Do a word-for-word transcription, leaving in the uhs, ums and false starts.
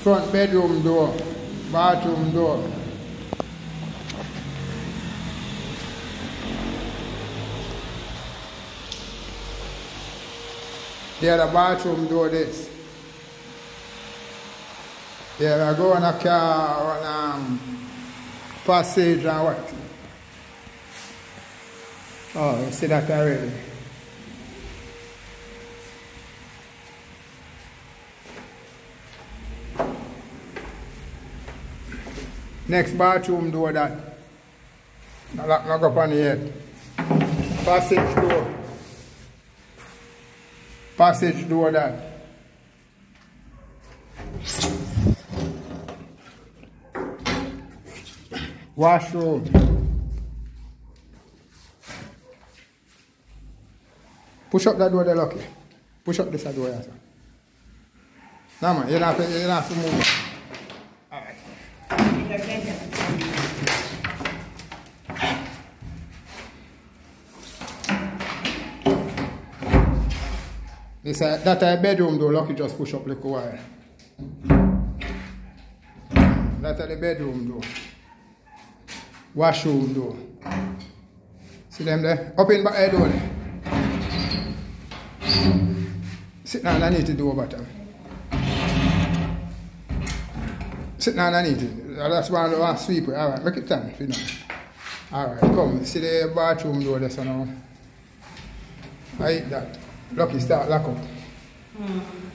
front bedroom door, bathroom door. There the bathroom door this. There I go on a car on um, passage and what? Oh, you see that already. Next bathroom door that. Not lock not up on it yet. Passage door. Passage door that. Washroom. Push up that door there, Lucky. Push up this door here, sir. No man, you don't have to, you don't have to move. Alright. This uh, that uh, bedroom door, Lucky just push up like a wire. That's uh, the bedroom door. Washroom door. See them there? Up in back door there. Sit down underneath the door bottom. Sit down underneath it. That's why I want to sweep it. Alright, make it time. You know. Alright, come. See the bathroom door there so now. I hit that. Lucky start lock up. Mm.